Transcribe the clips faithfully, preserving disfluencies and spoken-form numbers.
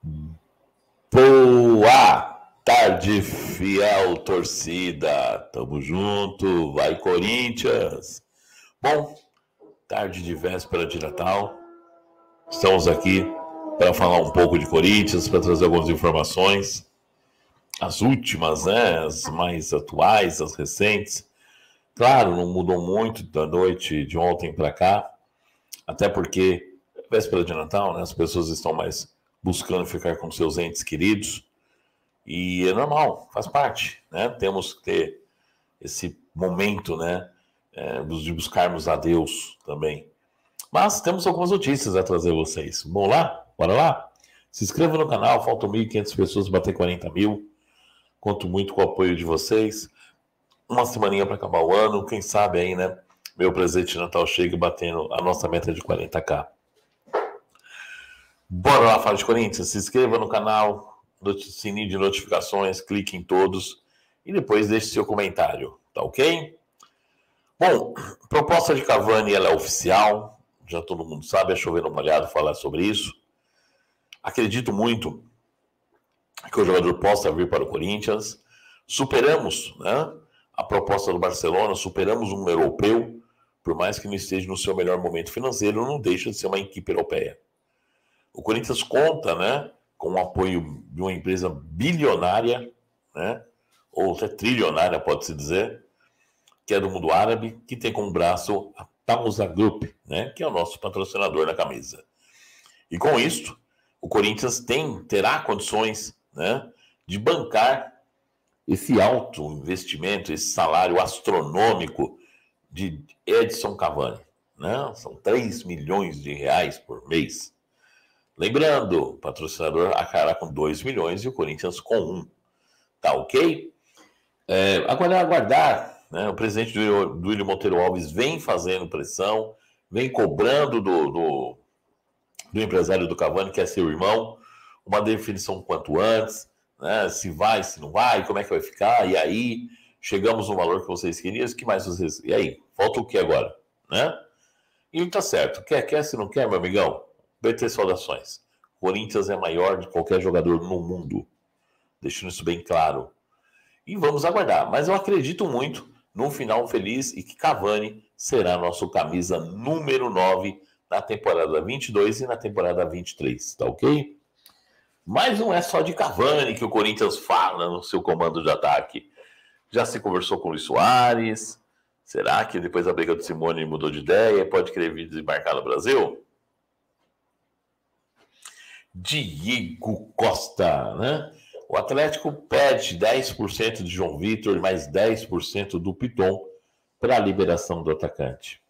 Boa tarde, fiel torcida. Tamo junto, vai Corinthians. Bom, tarde de véspera de Natal. Estamos aqui para falar um pouco de Corinthians, para trazer algumas informações. As últimas, né? As mais atuais, as recentes. Claro, não mudou muito da noite de ontem para cá. Até porque, véspera de Natal, né? As pessoas estão mais buscando ficar com seus entes queridos. E é normal, faz parte, né? Temos que ter esse momento, né? É, de buscarmos a Deus também. Mas temos algumas notícias a trazer a vocês. Vamos lá? Bora lá? Se inscreva no canal, faltam mil e quinhentas pessoas bater quarenta mil. Conto muito com o apoio de vocês. Uma semaninha para acabar o ano, quem sabe aí, né? Meu presente de Natal chega batendo a nossa meta de quarenta mil. Bora lá falar de Corinthians. Se inscreva no canal, sininho de notificações, clique em todos e depois deixe seu comentário, tá ok? Bom, proposta de Cavani, ela é oficial, já todo mundo sabe, é chover no molhado falar sobre isso. Acredito muito que o jogador possa vir para o Corinthians. Superamos, né, a proposta do Barcelona, superamos um europeu, por mais que não esteja no seu melhor momento financeiro, não deixa de ser uma equipe europeia. O Corinthians conta, né, com o apoio de uma empresa bilionária, né, ou até trilionária, pode-se dizer, que é do mundo árabe, que tem como braço a Tamusa Group, né, que é o nosso patrocinador da camisa. E com isso, o Corinthians tem, terá condições, né, de bancar esse alto investimento, esse salário astronômico de Edson Cavani, né? São três milhões de reais por mês. Lembrando, o patrocinador acará com dois milhões e o Corinthians com um. Tá ok? É, agora é aguardar, né? O presidente do Willian Monteiro Alves vem fazendo pressão, vem cobrando do, do, do empresário do Cavani, que é seu irmão, uma definição quanto antes, né? Se vai, se não vai, como é que vai ficar, e aí chegamos no valor que vocês queriam, o que mais vocês... E aí, falta o que agora, né? E tá certo, quer, quer, se não quer, meu amigão? B T Saudações. Corinthians é maior de qualquer jogador no mundo. Deixando isso bem claro. E vamos aguardar. Mas eu acredito muito num final feliz e que Cavani será nosso camisa número nove na temporada vinte e dois e na temporada vinte e três. Tá ok? Mas não é só de Cavani que o Corinthians fala no seu comando de ataque. Já se conversou com o Luis Soares. Será que depois da briga do Simone mudou de ideia? Pode querer vir desembarcar no Brasil? Diego Costa, né? O Atlético pede dez por cento de João Vitor e mais dez por cento do Piton para a liberação do atacante.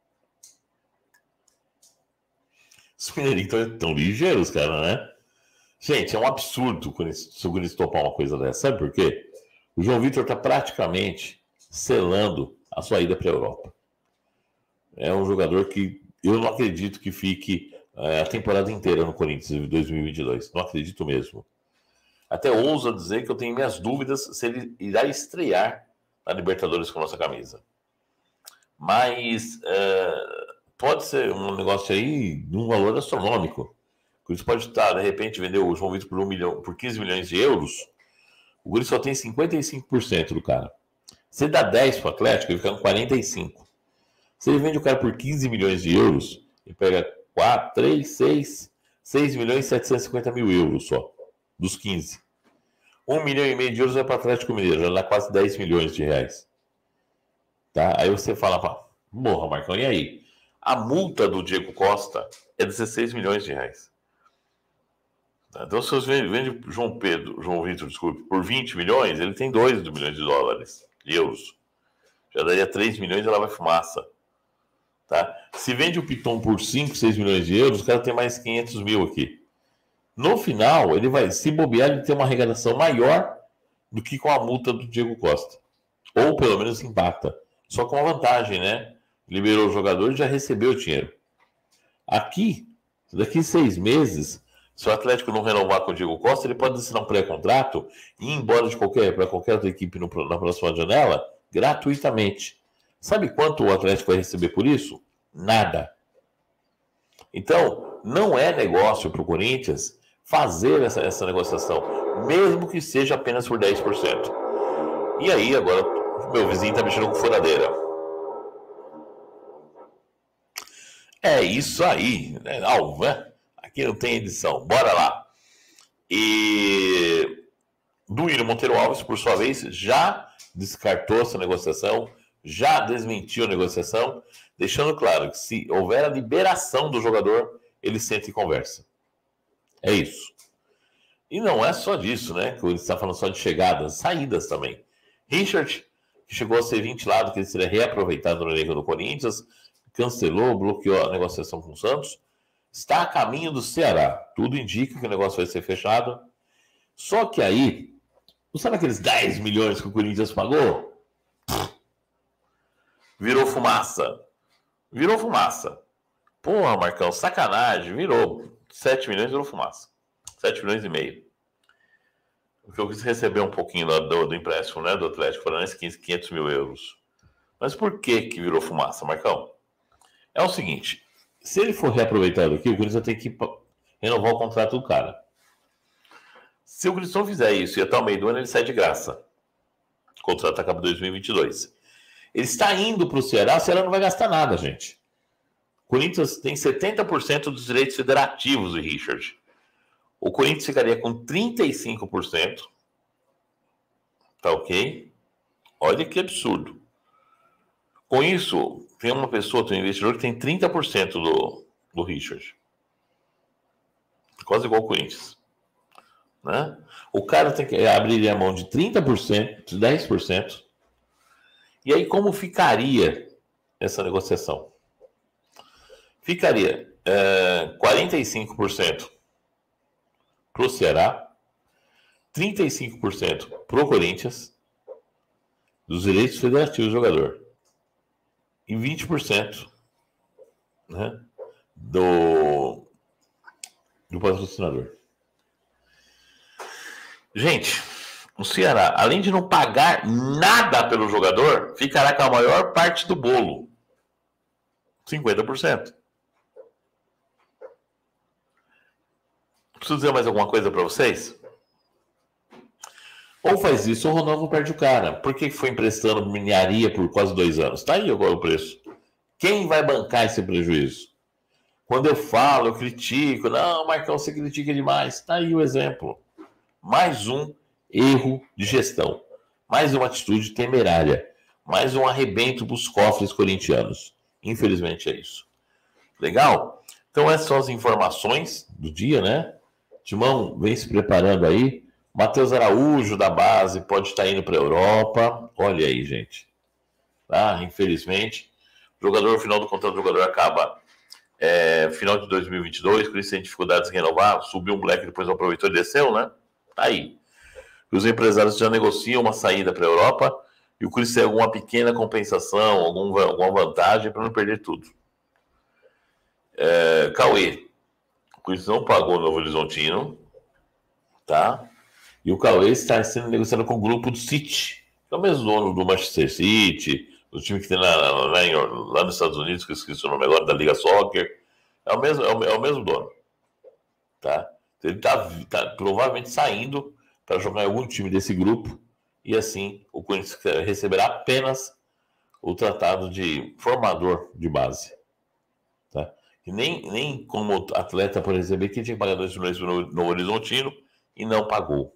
Os mineirinhos estão tão ligeiros, cara, né? Gente, é um absurdo se o Corinthians topar uma coisa dessa. Sabe por quê? O João Vitor está praticamente selando a sua ida para a Europa. É um jogador que eu não acredito que fique a temporada inteira no Corinthians em dois mil e vinte e dois. Não acredito mesmo. Até ouso dizer que eu tenho minhas dúvidas se ele irá estrear na Libertadores com a nossa camisa. Mas é, pode ser um negócio aí de um valor astronômico. O Corinthians pode estar, de repente, vender o João Vitor por, um milhão, por quinze milhões de euros. O Corinthians só tem cinquenta e cinco por cento do cara. Se ele dá dez para o Atlético, ele fica com quarenta e cinco por cento. Se ele vende o cara por quinze milhões de euros, ele pega quatro, três, seis, seis milhões e setecentos e cinquenta mil euros só, dos quinze. um milhão e meio de euros vai para o Atlético Mineiro, já dá quase dez milhões de reais. Tá? Aí você fala, porra, Marcão, e aí? A multa do Diego Costa é dezesseis milhões de reais. Tá? Então, se você vende João Pedro, João Vitor, desculpe, por vinte milhões, ele tem dois milhões de dólares, de euros. Já daria três milhões e ela vai fumaça. Tá? Se vende o Piton por cinco, seis milhões de euros, o cara tem mais quinhentos mil aqui. No final, ele vai se bobear de ter uma arrecadação maior do que com a multa do Diego Costa. Ou pelo menos empata. Só com uma vantagem, né? Liberou o jogador e já recebeu o dinheiro. Aqui, daqui seis meses, se o Atlético não renovar com o Diego Costa, ele pode assinar um pré-contrato e ir embora de qualquer, para qualquer outra equipe no, na próxima janela gratuitamente. Sabe quanto o Atlético vai receber por isso? Nada. Então, não é negócio para o Corinthians fazer essa, essa negociação, mesmo que seja apenas por dez por cento. E aí, agora, meu vizinho está mexendo com furadeira. É isso aí, né? Não, né? Aqui não tem edição, bora lá. E Duílio Monteiro Alves, por sua vez, já descartou essa negociação, já desmentiu a negociação, deixando claro que se houver a liberação do jogador, ele senta e conversa. É isso. E não é só disso, né? Que ele está falando só de chegadas, saídas também. Richard, que chegou a ser ventilado que ele seria reaproveitado no elenco do Corinthians, cancelou, bloqueou a negociação com o Santos, está a caminho do Ceará. Tudo indica que o negócio vai ser fechado. Só que aí, não sabe aqueles dez milhões que o Corinthians pagou? Virou fumaça. Virou fumaça. Porra, Marcão, sacanagem. Virou. sete milhões virou fumaça. sete milhões e meio. Porque eu quis receber um pouquinho do, do empréstimo, né, do Atlético Paranaense, quinhentos mil euros. Mas por que que virou fumaça, Marcão? É o seguinte, se ele for reaproveitado aqui, o Corinthians tem que renovar o contrato do cara. Se o Corinthians não fizer isso e até o meio do ano, ele sai de graça. O contrato acaba em dois mil e vinte e dois. Ele está indo para o Ceará, o Ceará não vai gastar nada, gente. O Corinthians tem setenta por cento dos direitos federativos do Richard. O Corinthians ficaria com trinta e cinco por cento. Tá ok? Olha que absurdo. Com isso, tem uma pessoa, tem um investidor que tem trinta por cento do, do Richard. Quase igual ao Corinthians. Né? O cara tem que abrir a mão de trinta por cento, de dez por cento. E aí, como ficaria essa negociação? Ficaria é, quarenta e cinco por cento para o Ceará, trinta e cinco por cento para o Corinthians, dos direitos federativos do jogador, e vinte por cento, né, do, do patrocinador. Gente, o Ceará, além de não pagar nada pelo jogador, ficará com a maior parte do bolo, cinquenta por cento. Preciso dizer mais alguma coisa para vocês? Ou faz isso, ou o Ronaldo perde o cara. Por que foi emprestando miniaria por quase dois anos? Tá aí agora o preço. Quem vai bancar esse prejuízo? Quando eu falo, eu critico. Não, Marcão, você critica demais. Tá aí o exemplo. Mais um erro de gestão. Mais uma atitude temerária. Mais um arrebento para os cofres corintianos. Infelizmente é isso. Legal? Então essas são as informações do dia, né? Timão vem se preparando aí. Matheus Araújo, da base, pode estar indo para a Europa. Olha aí, gente. Ah, infelizmente. O jogador, o final do contrato do jogador acaba é, final de dois mil e vinte e dois, por isso tem dificuldades em renovar. Subiu um moleque, depois aproveitou e desceu, né? Tá aí. Os empresários já negociam uma saída para a Europa e o Corinthians tem alguma pequena compensação, algum, alguma vantagem para não perder tudo. É, Cauê. O Corinthians não pagou o Novo Horizontino, tá? E o Cauê está sendo negociado com o grupo do City, que é o mesmo dono do Manchester City, do time que tem lá, lá, em, lá nos Estados Unidos, que eu esqueci o nome agora, da Liga Soccer. É o mesmo, é o, é o mesmo dono. Tá? Então ele está tá provavelmente saindo para jogar em algum time desse grupo, e assim o Corinthians receberá apenas o tratado de formador de base. Tá? E nem, nem como atleta por receber, que tinha que pagar dois milhões no, no Horizontino e não pagou.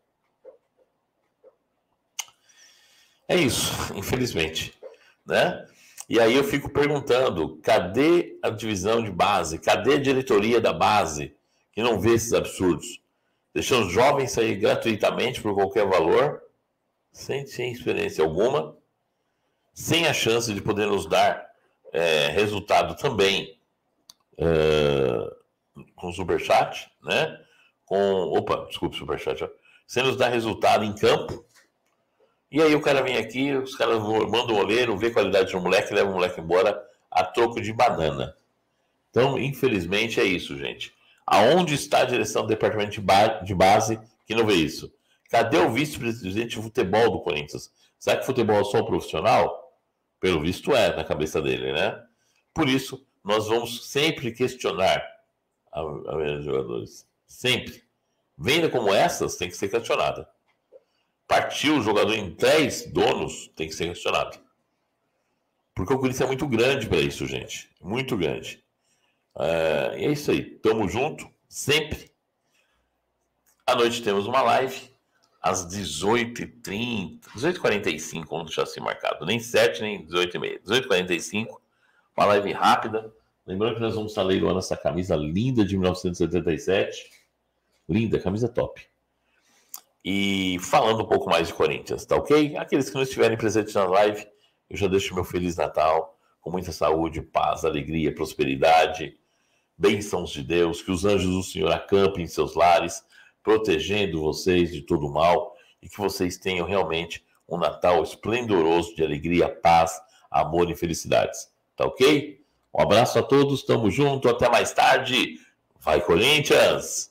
É isso, infelizmente, né? E aí eu fico perguntando, cadê a divisão de base? Cadê a diretoria da base que não vê esses absurdos? Deixando os jovens sair gratuitamente por qualquer valor, sem, sem experiência alguma, sem a chance de poder nos dar é, resultado também é, com superchat, né? Com, opa, desculpa, superchat, ó, sem nos dar resultado em campo. E aí o cara vem aqui, os caras mandam o olheiro, vê a qualidade do moleque, leva o moleque embora a troco de banana. Então, infelizmente, é isso, gente. Aonde está a direção do departamento de base que não vê isso? Cadê o vice-presidente de futebol do Corinthians? Será que futebol é só profissional? Pelo visto é, na cabeça dele, né? Por isso, nós vamos sempre questionar a, a jogadores. Sempre. Venda como essas tem que ser questionada. Partiu o jogador em dez donos, tem que ser questionado. Porque o Corinthians é muito grande para isso, gente. Muito grande. É, e é isso aí. Tamo junto, sempre. À noite temos uma live, às dezoito e trinta, dezoito e quarenta e cinco, vamos deixar assim marcado. Nem sete, nem dezoito e meia. dezoito e quarenta e cinco, uma live rápida. Lembrando que nós vamos estar leiloando essa camisa linda de mil novecentos e setenta e sete. Linda, camisa top. E falando um pouco mais de Corinthians, tá ok? Aqueles que não estiverem presentes na live, eu já deixo meu Feliz Natal, com muita saúde, paz, alegria, prosperidade, bênçãos de Deus, que os anjos do Senhor acampem em seus lares, protegendo vocês de todo mal, e que vocês tenham realmente um Natal esplendoroso de alegria, paz, amor e felicidades. Tá ok? Um abraço a todos, tamo junto, até mais tarde. Vai, Corinthians!